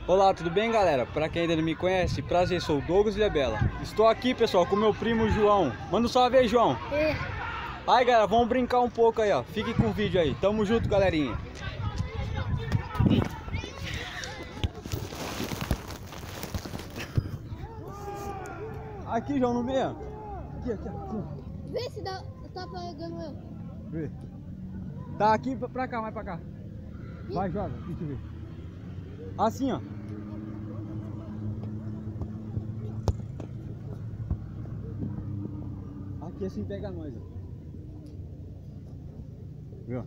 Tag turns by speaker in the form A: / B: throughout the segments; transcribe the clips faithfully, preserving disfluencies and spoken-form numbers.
A: Olá, tudo bem, galera? Para quem ainda não me conhece, prazer, sou o Douglas Lebela. Estou aqui, pessoal, com meu primo João. Manda um salve aí, João.
B: É.
A: Aí, galera, vamos brincar um pouco aí, ó. Fique com o vídeo aí. Tamo junto, galerinha. Aqui, João, no meio. Aqui, aqui, aqui.
B: Vê se dá, tá pegando eu.
A: Vê. Tá aqui pra cá, mais pra cá. Vai, joga, deixa eu ver. Assim, ó. Aqui assim pega nós, ó. Viu?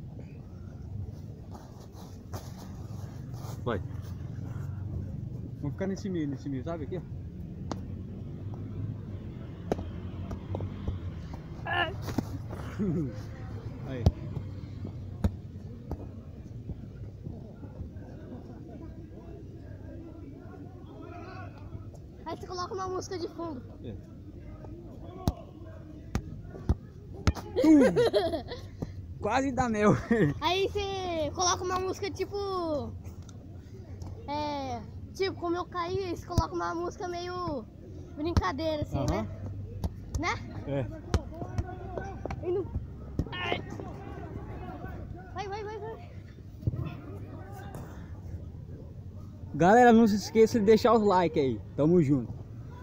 A: Vai. Vamos ficar nesse meio, nesse meio, sabe aqui, ó? Aí.
B: Aí você coloca uma música de fundo.
A: É. Quase dá mel.
B: Aí você coloca uma música tipo... É... Tipo, como eu caí, você coloca uma música meio... Brincadeira, assim,
A: Aham.
B: né? Né?
A: É.
B: Indo... Ai. Vai, vai, vai, vai.
A: Galera, não se esqueça de deixar os likes aí. Tamo junto.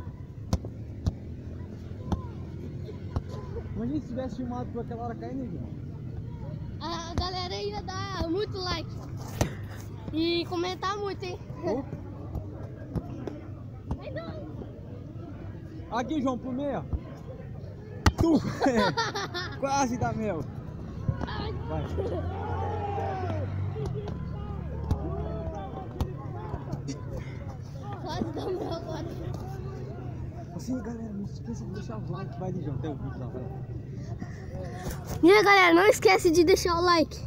A: Imagina se tivesse filmado por aquela hora caindo, né, João?
B: A galera ia dar muito like. E comentar muito, hein?
A: Oh.
B: Vai, não.
A: Aqui, João, pro meio. Tu. Quase dá mel. Vai.
B: Quase dá meu agora.
A: Assim, galera, não se esqueça de deixar os likes. Vai ali, João, tem o vídeo lá, vai lá.
B: E aí, galera, não esquece de deixar o like.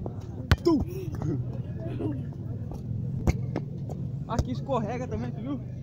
A: Tu. Aqui escorrega também, tu viu?